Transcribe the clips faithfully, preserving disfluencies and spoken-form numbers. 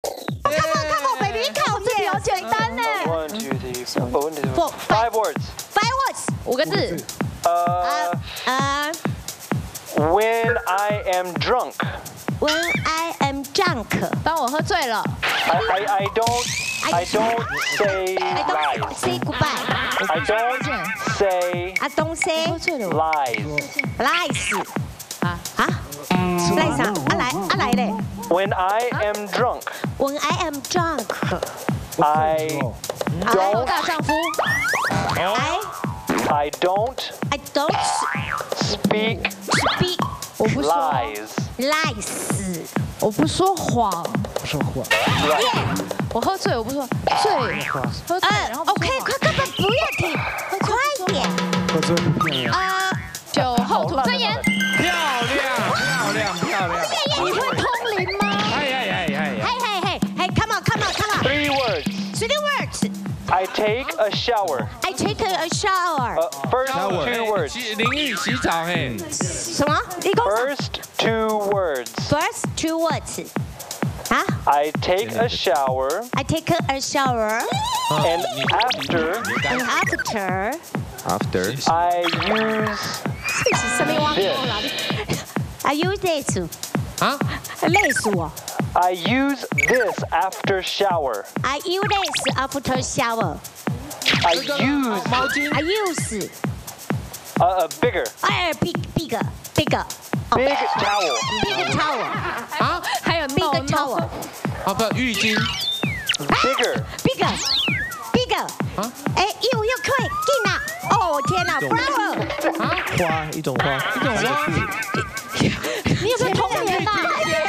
Come on, come on, baby， 考这里好简单呢。 One, two, three, four, five words. Five words， 五个字。 呃呃 When I am drunk. When I am drunk， 当我喝醉了。 I I I don't I don't say I don't lies. say goodbye。 I don't say I don't say lies. lies。啊啊，lies 啥？啊来啊来嘞。 When I am drunk, When I am drunk， I 我大丈夫。I I don't I don't speak speak 我不说 lies. lies。 我不说谎， 不说谎。 我喝醉我不说醉，喝醉然后不说谎 OK， 快快快，不要停，快点。 喝醉不骗人。 呃， 酒后吐真言。 漂亮，漂亮，漂亮。 你会通灵吗？ 哎哎哎哎嘿嘿嘿嘿 ，Come on，Come on，Come on。 Three words. Three words. I take a shower. I take a shower. Uh, first two words. 洗淋浴洗澡嘿。 什么？一共 First two words. First two words. 啊 I take a shower, I take a shower and after and after After I use 什么忘记了 I use this 啊？ 累死我 I use this after shower. I use this after shower. I use 毛巾 I use a, a bigger, a big big big big towel. big towel 啊？ 还有 big no towel no， 啊不，浴巾 Bigger. big big 哎又又可以进啦哦天哪 flower 啊？ 花一种花， 一种花。 你有没有童年呐？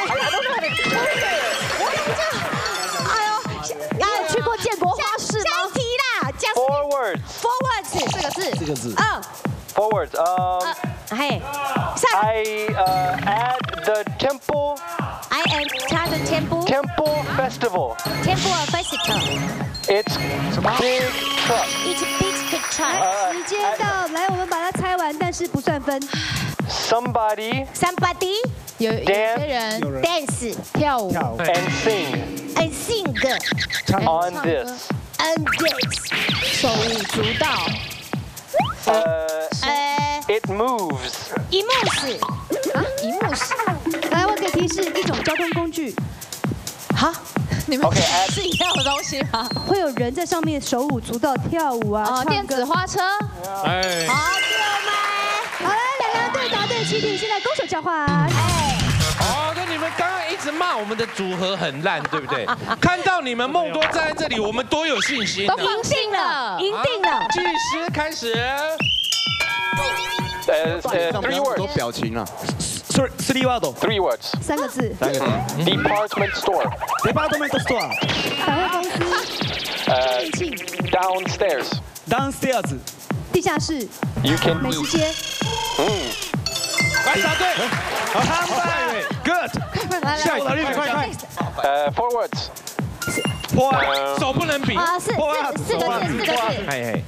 哎呦，你有去过建国花市吗？下一题啦，讲 Four words. four words 四个字， 四个字。 二 Four words. Um, 嘿上 I uh, at the temple I enter the temple temple festival. temple festival. It's big truck. It's big truck. 时间到，来，我们把它猜完，但是不算分。 Somebody Somebody 有有些人有人 dance 跳舞， 跳舞， and sing and sing 唱 on 唱歌 this. and dance. 手舞足蹈， Uh, 呃， it moves. 一幕是啊，一幕是， 来，我给提示，一种交通工具， 好， 你们 Okay, at 是一样的东西吗？ 会有人在上面手舞足蹈、跳舞啊， 哦， 唱歌电子。花车， 哎， 好久吗？ 好了，两两队答对七题，现在攻守交换。 哦，那你们刚刚一直骂我们的组合很烂，对不对？看到你们梦多站在这里，我们多有信心啊。 都赢定了， 赢定了。 计时开始。 Uh, uh, three 多 words. 表情啊。 Three three word. Three words. 三个字， 三个字。 Department store. Department store. 百货公司、 Uh, 电器、 downstairs. Downstairs. 地下室、 You can 美食街。 来答对。 好，他们 Good. 下一题，快快快。 Uh, four words. 破案。 Uh, 手不能比。 啊，四四四个字，四个字。 嘿嘿。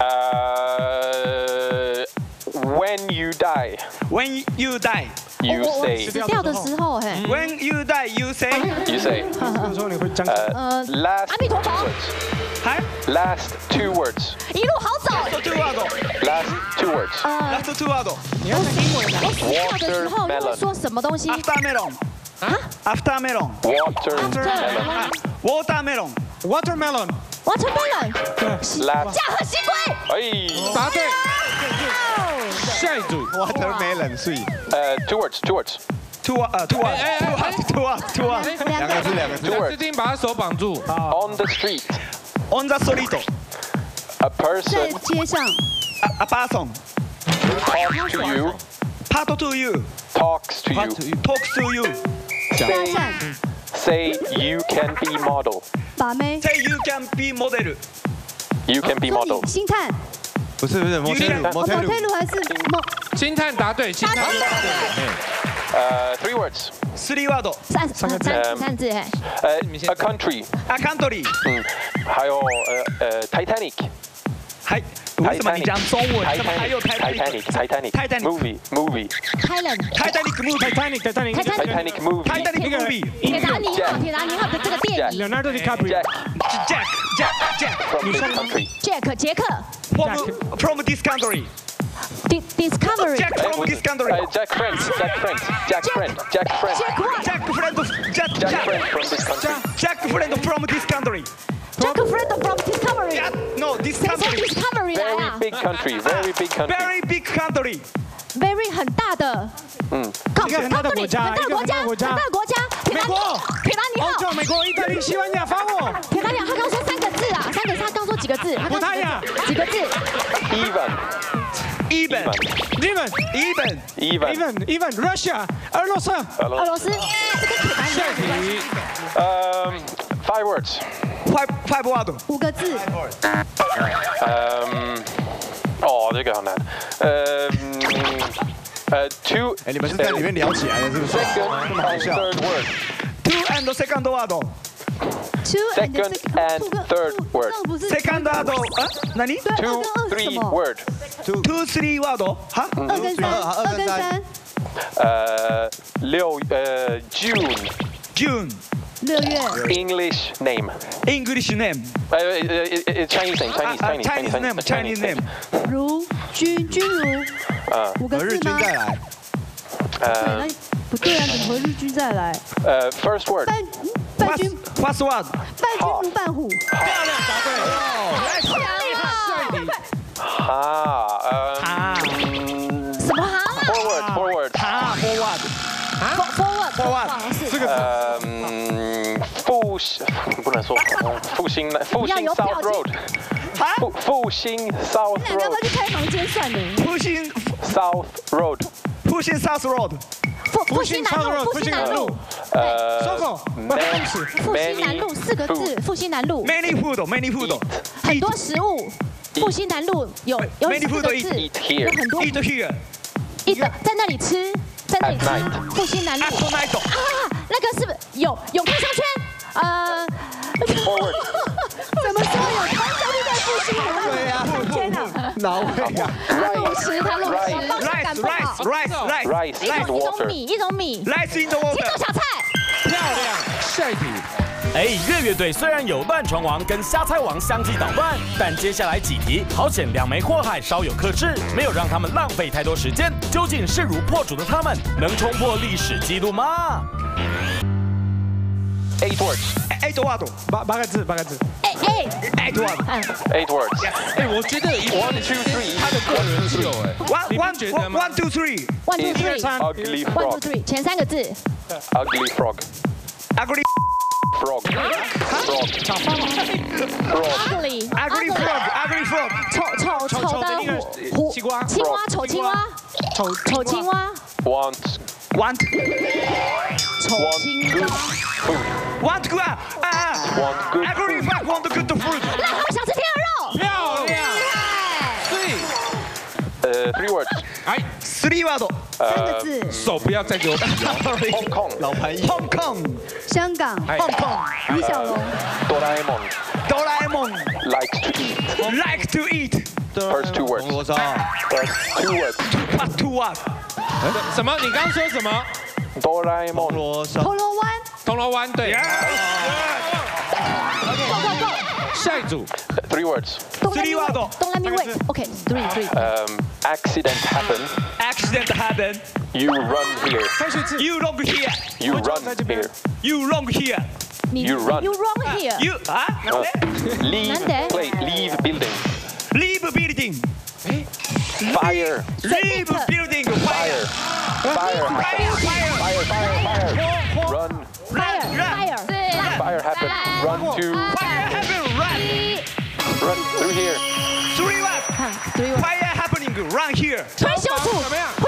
uh, when you die, When you die. you 我我 say. 死掉的时候，嘿， When you die, you say. You say. 就是说你会张 Uh, 呃， last 阿弥陀 two 佛， words. 还 Last two words. 一路好走。 Last two word. Last two words. 呃， Last two word. 我死掉的时候会说什么东西？ After melon. 啊？ After melon. Watermelon. Watermelon. Watermelon. Watermelon， Last. 驾鹤西归。 哎答对。下一组。 Watermelon 是 Uh, two words. Two words. Two 呃 two 哎哎哎 word. Two word. Two word. 两个字，两个字。 Two 贾 words. 斯汀把他手绑住。 On the street. On the street. A 在 person 街上， A, a person. talks to you. Part to you. Talks to you. Talks to you. 搭 Say, 讪、 say you can be model. 把妹， Say you can be model. You can be 所 model. 以星探、 不是不是，摩天轮， 哦哦， 摩天轮。 摩天轮还是梦？ 星探答对，星探答对。 Uh, three words. Three word. 三三三三字，嘿， Uh, a country. A country. 嗯，还有呃呃 Titanic. 还为什么你讲中文？怎么还有 Titanic Titanic Titanic movie movie Thailand Titanic movie Titanic Titanic Titanic movie Titanic movie 铁达尼号铁达尼号的这个电影 Leonardo DiCaprio Jack Jack Jack Jack from this country. Jack 杰克 from from this country Di- Discovery Jack from this country Uh, Jack Friend Jack Friend Jack Friend Jack Friend Jack what Jack friend of Jack Jack Jack Friend from this country. Jack friend from this country Jack friend from Discovery Yeah, no this 谁从 country Discovery 来 Very 啊 big country. Very big country. very big country Very 很大的嗯， 告一个很大的国家很大的国家一个很大的国家很大的国家铁达尼美国铁达尼号欧洲、美国、意大利、西班牙、法国。 铁达尼号他刚说三个字啊三个字他刚说几个字他刚说葡萄牙几个字 Even even even Even even even. Even Even Russia 俄罗斯。 俄罗斯这跟铁达尼下号一题， Um, five words. five five word 五个字 Um, 哦，这个好难。Um, 呃，two. 哎，你们是在里面聊起来的，是不是？ Second 这么好 and 笑。 third word. two and second word Two and Second and third word. 不是 second word 啊哪里对二 Two 跟二是什 three 么 word. two three word 哈二跟三二二跟二跟三三呃，六呃 June. June 六月 English name. English name 呃呃呃 Chinese name. Chinese Ah, ah, Chinese Chinese name Chinese name 如君君如呃五个何日字吗？ 君再来， 对， 呃那不对啊，怎么和日君再来？ 呃 first word. 伴伴君 first word 伴君如伴虎， 漂亮答对厉害！ 哈呃啊什么哈 four words. Four words. 啊 forward ？Forward Forward 是这个呃嗯复不能说复兴复兴要有 South 表情 Road. 复复兴 South 那你要不 Road. 要去开房间算呢？ pushing South Road. pushing south road 复复兴南路，复兴南路， 呃搜狗，不好意思， 复兴南路四个字，复兴南路 many food many food 很多食物。复兴南路有有 Many 四 food 个 eat- 字， eat here. 有很多 eat here 一的在那里吃，在那里 At 吃 night 复兴南路 at night 啊，那个是不是有永康商圈？呃， Forward. 什么时候有康商就在复兴南路？ 对呀， 天哪！ 哪位呀？ 路吃，他路吃，方向 rice 感不好 rice。rice rice Rice 一 and 种一种 water. 米，一种米， rice in the 青 water 豆小菜。 漂亮。下一题， 哎，月月队虽然有乱传王跟瞎猜王相继捣乱，但接下来几题好险两枚祸害稍有克制，没有让他们浪费太多时间。究竟势如破竹的他们能冲破历史记录吗？ Eight words. eight word 八八个字，八个字。 哎哎， eight word 嗯， Eight words. 哎，我觉得一 One, two, three. 他的个人秀，哎， one 你不 one 觉得吗 one two three one two three， Ugly one two frog. three，前三个字 Ugly frog. ugly Frog. Frog. Frog. ugly ugly frog ugly frog 丑丑丑丑的那个的虎虎青蛙青蛙丑青蛙丑丑青蛙 Want ，want 丑 want 青 good 蛙， food. want good 啊啊 Want good ，ugly food. frog want good food 癞蛤想吃天鹅肉， 漂亮。 嗨， 所以， 呃，three words. 哎， three word 三个字， 手不要再给我比哦。 Hong Kong. 老朋友， Hong Kong 香港， 哎 Hong Kong 李小龙， Doraemon. Doraemon Likes to eat. like to eat First two words. 铜锣烧， First two words. part two word 什么？你刚刚说什么？ 铜 Doraemon. 锣烧， 铜锣湾， 铜锣湾，对。 Go go go， 下一组， Three words. Don't let me Three wait. word Don't let me wait. Okay, three, three. Um, accident happen. accident happen You run here. 再说一次。 you wrong here You 我就 run 在这边 here. you wrong here 你 You run. You wrong here. you 啊 Uh, leave 难得 place. Leave building. leave building Fire. leave building Fire. fire Fire. fire fire Fire. Fire. Fire. Run. Fire, run fire. Fire happen. Run to. fire happen run Run through here. three word 看 three one。 fire happening run here 推修处怎么样？